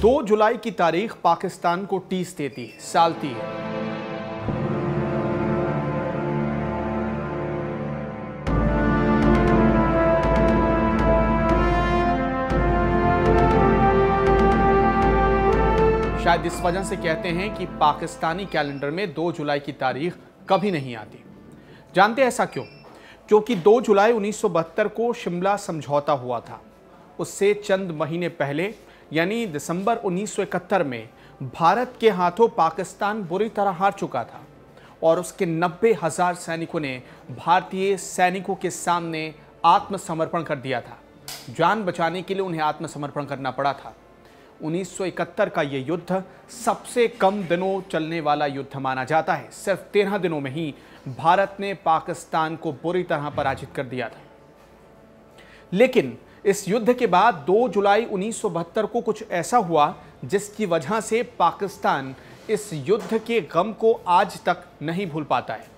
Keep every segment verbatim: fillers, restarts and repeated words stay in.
दो जुलाई की तारीख पाकिस्तान को टीस देती है, सालती है। शायद इस वजह से कहते हैं कि पाकिस्तानी कैलेंडर में दो जुलाई की तारीख कभी नहीं आती। जानते हैं ऐसा क्यों? क्योंकि दो जुलाई उन्नीस सौ बहत्तर को शिमला समझौता हुआ था। उससे चंद महीने पहले यानी दिसंबर उन्नीस सौ इकहत्तर में भारत के हाथों पाकिस्तान बुरी तरह हार चुका था और उसके नब्बे हजार सैनिकों ने भारतीय सैनिकों के सामने आत्मसमर्पण कर दिया था। जान बचाने के लिए उन्हें आत्मसमर्पण करना पड़ा था। उन्नीस सौ इकहत्तर का यह युद्ध सबसे कम दिनों चलने वाला युद्ध माना जाता है। सिर्फ तेरह दिनों में ही भारत ने पाकिस्तान को बुरी तरह पराजित कर दिया था। लेकिन इस युद्ध के बाद दो जुलाई उन्नीस सौ बहत्तर को कुछ ऐसा हुआ जिसकी वजह से पाकिस्तान इस युद्ध के गम को आज तक नहीं भूल पाता है।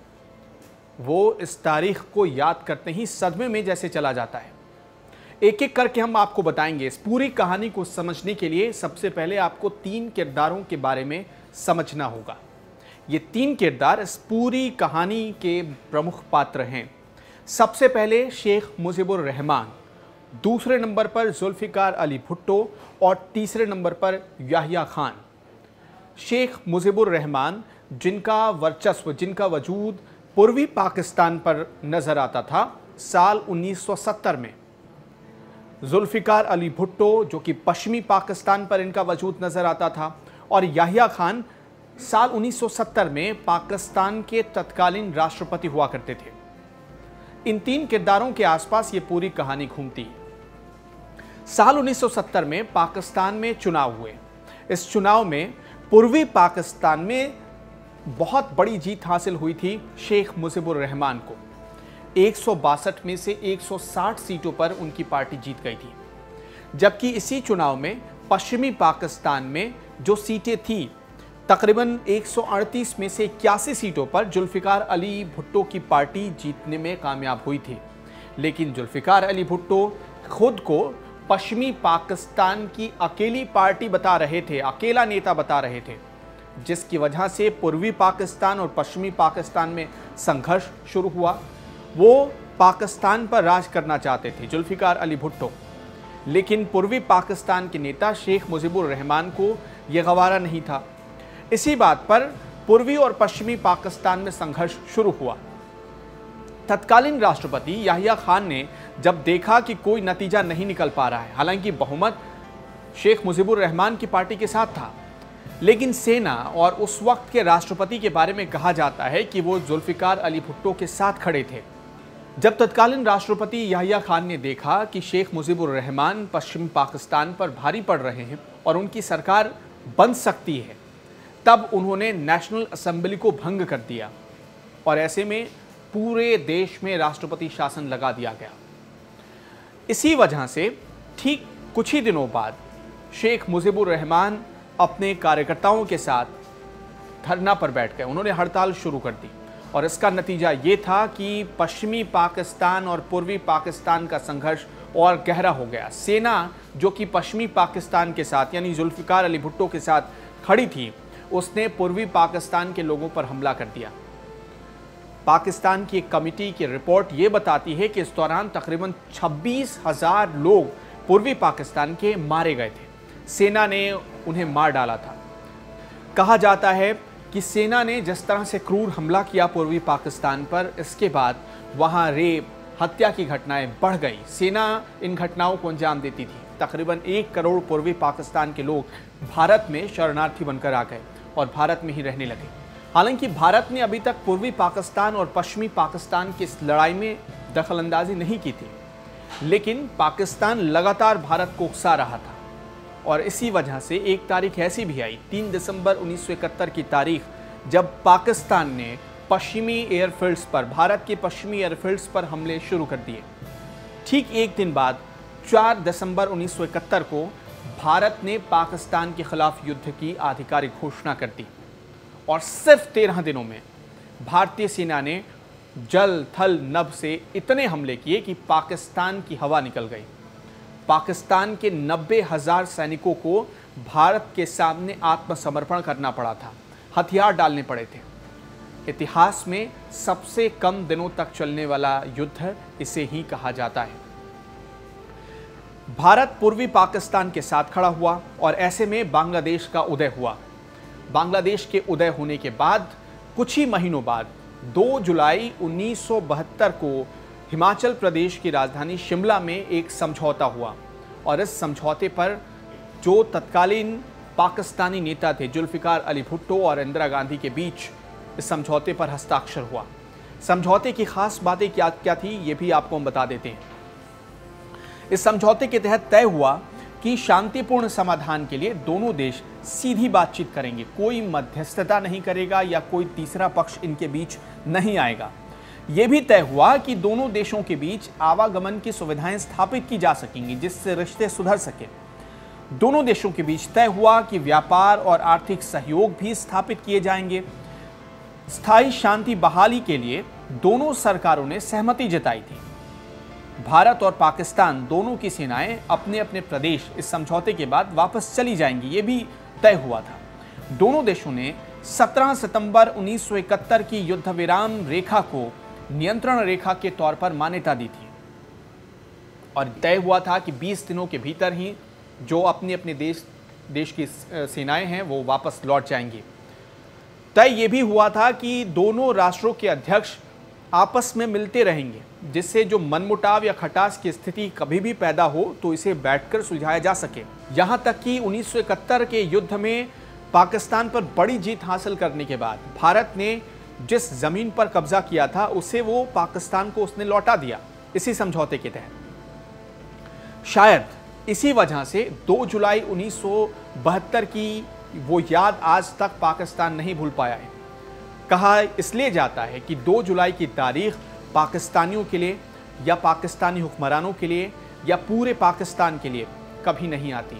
वो इस तारीख को याद करते ही सदमे में जैसे चला जाता है। एक एक करके हम आपको बताएंगे। इस पूरी कहानी को समझने के लिए सबसे पहले आपको तीन किरदारों के बारे में समझना होगा। ये तीन किरदार इस पूरी कहानी के प्रमुख पात्र हैं। सबसे पहले शेख मुजीबुर रहमान, दूसरे नंबर पर जुल्फिकार अली भुट्टो और तीसरे नंबर पर याहिया खान। शेख मुजीबुर रहमान, जिनका वर्चस्व, जिनका वजूद पूर्वी पाकिस्तान पर नजर आता था साल उन्नीस सौ सत्तर में। जुल्फिकार अली भुट्टो, जो कि पश्चिमी पाकिस्तान पर इनका वजूद नजर आता था, और याहिया खान साल उन्नीस सौ सत्तर में पाकिस्तान के तत्कालीन राष्ट्रपति हुआ करते थे। इन तीन किरदारों के आसपास ये पूरी कहानी घूमती है। साल उन्नीस सौ सत्तर में पाकिस्तान में चुनाव हुए। इस चुनाव में पूर्वी पाकिस्तान में बहुत बड़ी जीत हासिल हुई थी शेख मुजीबुर रहमान को। एक सौ बासठ में से एक सौ साठ सीटों पर उनकी पार्टी जीत गई थी। जबकि इसी चुनाव में पश्चिमी पाकिस्तान में जो सीटें थी, तकरीबन एक सौ अड़तीस में से इक्यासी सीटों पर जुल्फिकार अली भुट्टो की पार्टी जीतने में कामयाब हुई थी। लेकिन जुल्फिकार अली भुट्टो खुद को पश्चिमी पाकिस्तान की अकेली पार्टी बता रहे थे, अकेला नेता बता रहे थे, जिसकी वजह से पूर्वी पाकिस्तान और पश्चिमी पाकिस्तान में संघर्ष शुरू हुआ। वो पाकिस्तान पर राज करना चाहते थे जुल्फिकार अली भुट्टो, लेकिन पूर्वी पाकिस्तान के नेता शेख मुजीबुर रहमान को यह गवारा नहीं था। इसी बात पर पूर्वी और पश्चिमी पाकिस्तान में संघर्ष शुरू हुआ। तत्कालीन राष्ट्रपति याहिया खान ने जब देखा कि कोई नतीजा नहीं निकल पा रहा है, हालांकि बहुमत शेख मुजीबुर रहमान की पार्टी के साथ था, लेकिन सेना और उस वक्त के राष्ट्रपति के बारे में कहा जाता है कि वो जुल्फिकार अली भुट्टो के साथ खड़े थे। जब तत्कालीन राष्ट्रपति याहिया खान ने देखा कि शेख मुजीबुर रहमान पश्चिमी पाकिस्तान पर भारी पड़ रहे हैं और उनकी सरकार बन सकती है, तब उन्होंने नेशनल असेंबली को भंग कर दिया और ऐसे में पूरे देश में राष्ट्रपति शासन लगा दिया गया। इसी वजह से ठीक कुछ ही दिनों बाद शेख मुजीबुर रहमान अपने कार्यकर्ताओं के साथ धरना पर बैठ गए। उन्होंने हड़ताल शुरू कर दी और इसका नतीजा ये था कि पश्चिमी पाकिस्तान और पूर्वी पाकिस्तान का संघर्ष और गहरा हो गया। सेना, जो कि पश्चिमी पाकिस्तान के साथ यानी जुल्फिकार अली भुट्टो के साथ खड़ी थी, उसने पूर्वी पाकिस्तान के लोगों पर हमला कर दिया। पाकिस्तान की एक कमेटी की रिपोर्ट ये बताती है कि इस दौरान तकरीबन छब्बीस हजार लोग पूर्वी पाकिस्तान के मारे गए थे। सेना ने उन्हें मार डाला था। कहा जाता है कि सेना ने जिस तरह से क्रूर हमला किया पूर्वी पाकिस्तान पर, इसके बाद वहां रेप, हत्या की घटनाएं बढ़ गई। सेना इन घटनाओं को अंजाम देती थी। तकरीबन एक करोड़ पूर्वी पाकिस्तान के लोग भारत में शरणार्थी बनकर आ गए और भारत में ही रहने लगे। हालांकि भारत ने अभी तक पूर्वी पाकिस्तान और पश्चिमी पाकिस्तान की इस लड़ाई में दखलंदाजी नहीं की थी, लेकिन पाकिस्तान लगातार भारत को उकसा रहा था। और इसी वजह से एक तारीख ऐसी भी आई, तीन दिसंबर उन्नीस सौ इकहत्तर की तारीख, जब पाकिस्तान ने पश्चिमी एयरफील्ड्स पर, भारत के पश्चिमी एयरफील्ड्स पर हमले शुरू कर दिए। ठीक एक दिन बाद चार दिसंबर उन्नीस सौ इकहत्तर को भारत ने पाकिस्तान के खिलाफ युद्ध की आधिकारिक घोषणा कर दी और सिर्फ तेरह दिनों में भारतीय सेना ने जल, थल, नभ से इतने हमले किए कि पाकिस्तान की हवा निकल गई। पाकिस्तान के नब्बे हजार सैनिकों को भारत के सामने आत्मसमर्पण करना पड़ा था, हथियार डालने पड़े थे। इतिहास में सबसे कम दिनों तक चलने वाला युद्ध इसे ही कहा जाता है। भारत पूर्वी पाकिस्तान के साथ खड़ा हुआ और ऐसे में बांग्लादेश का उदय हुआ। बांग्लादेश के उदय होने के बाद कुछ ही महीनों बाद दो जुलाई उन्नीस सौ बहत्तर को हिमाचल प्रदेश की राजधानी शिमला में एक समझौता हुआ और इस समझौते पर जो तत्कालीन पाकिस्तानी नेता थे जुल्फिकार अली भुट्टो और इंदिरा गांधी के बीच इस समझौते पर हस्ताक्षर हुआ। समझौते की खास बातें क्या क्या थी ये भी आपको हम बता देते हैं। इस समझौते के तहत तय हुआ कि शांतिपूर्ण समाधान के लिए दोनों देश सीधी बातचीत करेंगे, कोई मध्यस्थता नहीं करेगा या कोई तीसरा पक्ष इनके बीच नहीं आएगा। यह भी तय हुआ कि दोनों देशों के बीच आवागमन की सुविधाएं स्थापित की जा सकेंगी जिससे रिश्ते सुधर सके। दोनों देशों के बीच तय हुआ कि व्यापार और आर्थिक सहयोग भी स्थापित किए जाएंगे। स्थायी शांति बहाली के लिए दोनों सरकारों ने सहमति जताई थी। भारत और पाकिस्तान दोनों की सेनाएं अपने अपने प्रदेश इस समझौते के बाद वापस चली जाएंगी, ये भी तय हुआ था। दोनों देशों ने सत्रह सितंबर उन्नीस सौ इकहत्तर की युद्ध विराम रेखा को नियंत्रण रेखा के तौर पर मान्यता दी थी और तय हुआ था कि बीस दिनों के भीतर ही जो अपने अपने देश देश की सेनाएं हैं वो वापस लौट जाएंगी। तय ये भी हुआ था कि दोनों राष्ट्रों के अध्यक्ष आपस में मिलते रहेंगे जिससे जो मनमुटाव या खटास की स्थिति कभी भी पैदा हो तो इसे बैठकर सुलझाया जा सके। यहां तक कि उन्नीस सौ इकहत्तर के युद्ध में पाकिस्तान पर बड़ी जीत हासिल करने के बाद भारत ने जिस जमीन पर कब्जा किया था उसे वो पाकिस्तान को उसने लौटा दिया इसी समझौते के तहत। शायद इसी वजह से दो जुलाई उन्नीस सौ बहत्तर की वो याद आज तक पाकिस्तान नहीं भूल पाया है। कहा इसलिए जाता है कि दो जुलाई की तारीख पाकिस्तानियों के लिए या पाकिस्तानी हुक्मरानों के लिए या पूरे पाकिस्तान के लिए कभी नहीं आती,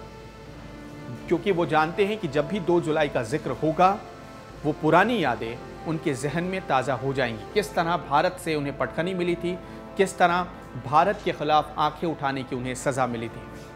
क्योंकि वो जानते हैं कि जब भी दो जुलाई का जिक्र होगा वो पुरानी यादें उनके जहन में ताज़ा हो जाएंगी। किस तरह भारत से उन्हें पटखनी मिली थी, किस तरह भारत के खिलाफ आंखें उठाने की उन्हें सज़ा मिली थी।